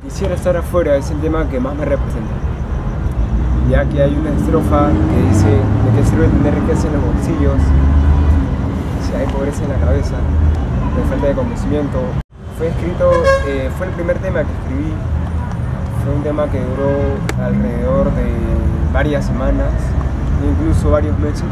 Quisiera estar afuera es el tema que más me representa, ya que hay una estrofa que dice: ¿de qué sirve tener riqueza en los bolsillos si hay pobreza en la cabeza? De falta de conocimiento. Fue el primer tema que escribí. Fue un tema que duró alrededor de varias semanas, incluso varios meses.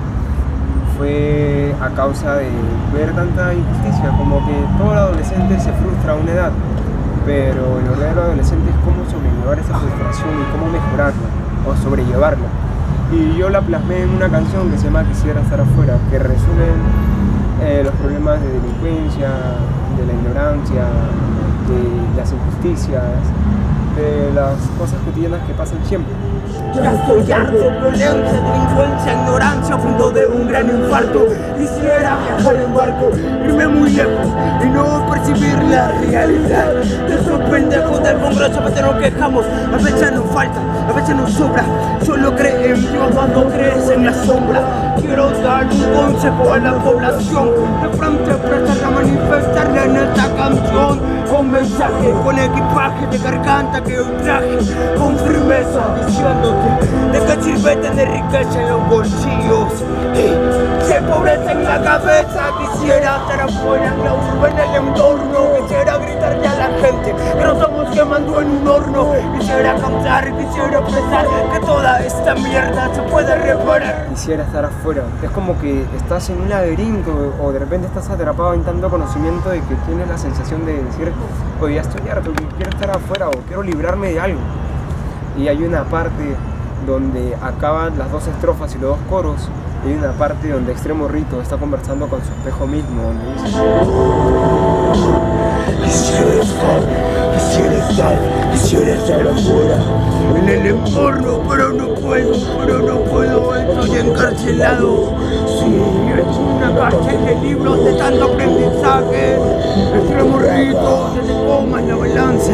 Fue a causa de ver tanta injusticia, como que todo adolescente se frustra a una edad, pero el verdadero adolescente es cómo sobrellevar esa frustración y cómo mejorarla o sobrellevarla. Y yo la plasmé en una canción que se llama Quisiera estar afuera, que resume los problemas de delincuencia, de la ignorancia, de las injusticias, de las cosas cotidianas que pasan siempre. Ya estoy harto de violencia, delincuencia, ignorancia, a punto de un gran infarto. Quisiera viajar en barco, irme muy lejos y no percibir la realidad. De esos pendejos del Congreso a veces nos quejamos, a veces nos falta, a veces nos sobra. Solo cree en Dios cuando crees en la sombra. Quiero dar un consejo a la población, de frente prestar a manifestarle en esta canción. Con mensaje, con equipaje de garganta que hoy traje, con firmeza diciéndote: ¿de qué sirve tener riqueza en los bolsillos si hay pobreza en la cabeza? Quisiera estar afuera en la urbe, en el entorno. Quisiera gritarle a la gente que nos estamos quemando en un horno. Quisiera cantar, quisiera expresar que toda esta mierda se puede reparar. Quisiera estar afuera. Es como que estás en un laberinto o de repente estás atrapado en tanto conocimiento y que tienes la sensación de decir: oye, ya estoy harto, quiero estar afuera o quiero librarme de algo. Y hay una parte donde acaban las dos estrofas y los dos coros, y hay una parte donde Extremo Rito está conversando con su espejo mismo, donde dice: quisiera estar afuera, en el entorno, pero no puedo, estoy encarcelado. Sí, es una cárcel de libros de tanto aprendizaje. Extremo Rito, se te coma en la balanza.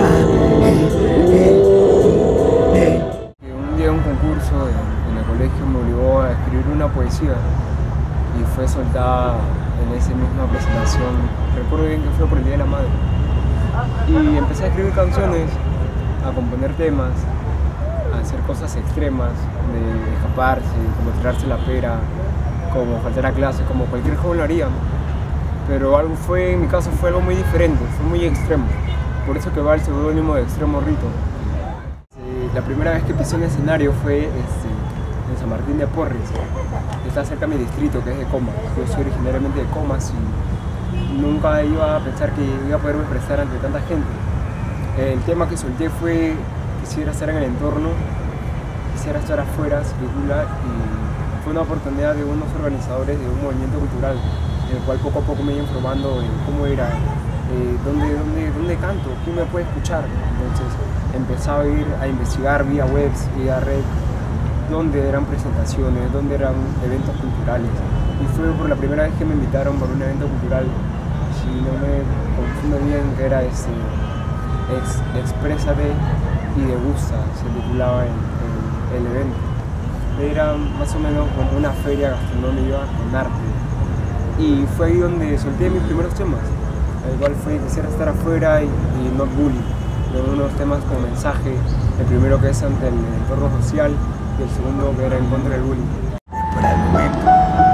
Un día un concurso en el colegio me obligó a escribir una poesía y fue soltada en esa misma presentación. Recuerdo bien que fue por el Día de la Madre. Y empecé a escribir canciones, a componer temas, a hacer cosas extremas, de escaparse, como tirarse la pera, como faltar a clase, como cualquier joven lo haría. Pero en mi caso fue algo muy diferente, fue muy extremo. Por eso que va el seudónimo de Extremo Rito. La primera vez que pisé un escenario fue en San Martín de Porres. Está cerca de mi distrito, que es de Comas. Yo soy originariamente de Comas y nunca iba a pensar que iba a poderme expresar ante tanta gente. El tema que solté fue: quisiera estar en el entorno, quisiera estar afuera, se titula, y fue una oportunidad de unos organizadores de un movimiento cultural, en el cual poco a poco me iba informando en cómo era, dónde canto, quién me puede escuchar. Entonces empezaba a ir a investigar vía webs, vía red, dónde eran presentaciones, dónde eran eventos culturales. Y fue por la primera vez que me invitaron por un evento cultural, si no me confundo bien, que era Exprésate y Degusta, se titulaba el evento. Era más o menos como una feria gastronómica con arte. Y fue ahí donde solté mis primeros temas. El cual fue Quisiera estar afuera y Not Bully. Unos temas con mensaje, el primero que es ante el entorno social y el segundo que era en contra del bullying. Para el momento.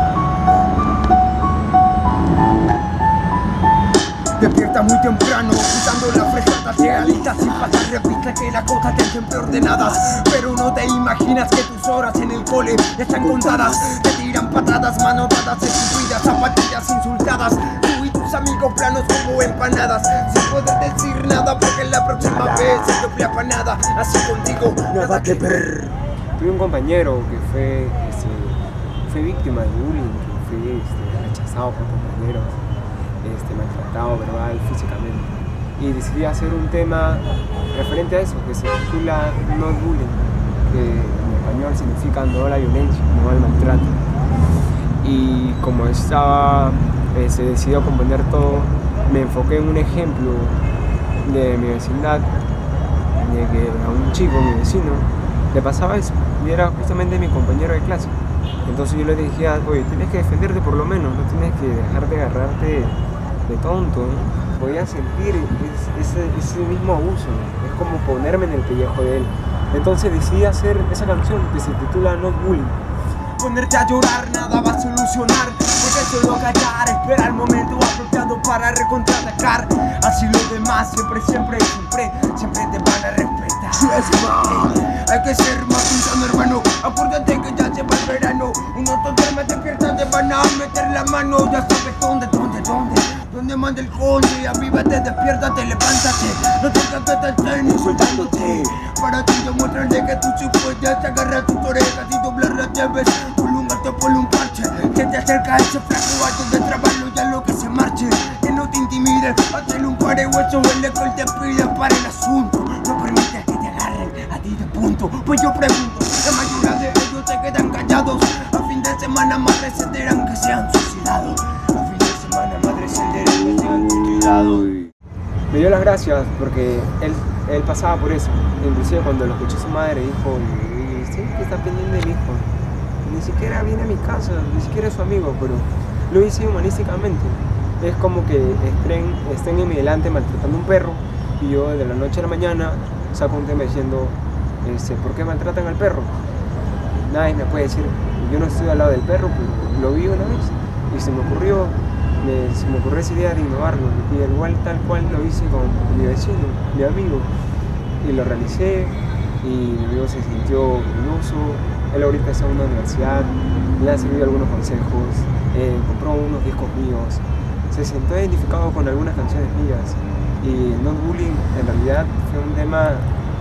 Despierta muy temprano, usando las frescas realistas, sin pasar revista que las cosas estén siempre ordenadas. Pero no te imaginas que tus horas en el cole están contadas. Te tiran patadas, manotadas, escupidas, zapatillas insultadas. Tú y tus amigos planos como empanadas, sin poder decir nada porque la próxima vez se doble apanada. Así contigo, nada que ver. Tuve un compañero que fue víctima de bullying, que fue rechazado por compañeros, maltratado verbal, físicamente. Y decidí hacer un tema referente a eso, que se titula No Bullying, que en español significa no a la violencia, no al maltrato. Y como se decidió componer todo, me enfoqué en un ejemplo de mi vecindad, de que a un chico, mi vecino, le pasaba eso, y era justamente mi compañero de clase. Entonces yo le dije: oye, tienes que defenderte por lo menos, no tienes que dejar de agarrarte de tonto, ¿no? Podía sentir ese mismo abuso, ¿no? Es como ponerme en el pellejo de él. Entonces decidí hacer esa canción que se titula Not Bullying. Ponerte a llorar nada va a solucionar, porque solo callar, espera el momento apropiado para recontraatacar. Así los demás siempre te van a respetar. Sí, hay que ser más pensando, hermano. Acuérdate que ya se va el verano. Uno totalmente despierta, te van a meter la mano. Ya sabes dónde manda el conde. Avívate, despiértate, levántate. No tengas que estar ni soltándote. Para ti demuéstrale que tú sí puedes. Agarra tus orejas y doblar las llaves. Ponle un alto, ponle un parche. Que te acerca ese flaco antes de trabarlo, ya lo que se marche. Que no te intimide, hazle un par de huesos. El eco te pide para el asunto. No permites que te agarren a ti de punto. Pues yo pregunto, la mayoría de ellos se quedan callados. A fin de semana madres se enteran que se han suicidado. A fin de semana madres se enteran que se han suicidado. Me dio las gracias porque él pasaba por eso. Inclusive cuando lo escuchó su madre dijo, sí, que está pendiente del hijo. Ni siquiera viene a mi casa, ni siquiera es su amigo, pero lo hice humanísticamente. Es como que estén en mi delante maltratando a un perro y yo de la noche a la mañana saco un tema diciendo, ¿por qué maltratan al perro? Nadie me puede decir, yo no estoy al lado del perro, pero lo vi una vez y se me ocurrió esa idea de innovarlo, y igual tal cual lo hice con mi vecino, mi amigo, y lo realicé y mi amigo se sintió orgulloso. Él ahorita está en una universidad, le han servido algunos consejos, compró unos discos míos, se sintió identificado con algunas canciones mías, y Not Bullying en realidad fue un tema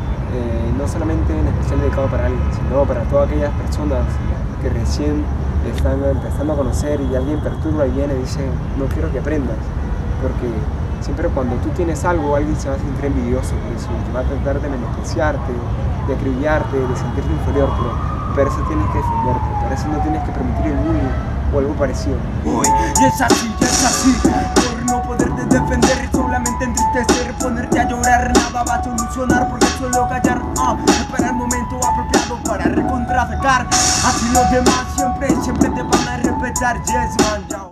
no solamente en especial dedicado para alguien, sino para todas aquellas personas que recién están empezando a conocer y alguien perturba y viene y dice, no quiero que aprendas, porque siempre cuando tú tienes algo, alguien se va a sentir envidioso por eso, te va a tratar de menospreciarte, de acribillarte, de sentirte inferior, pero para eso tienes que defenderte, para eso no tienes que permitir el bullying o algo parecido. Uy, y es así, por no poderte defender, solamente entristecer, ponerte a llorar, nada va a solucionar, porque solo callar, espera el momento apropiado para recontraatacar. Así los demás siempre te van a respetar. Yes, man,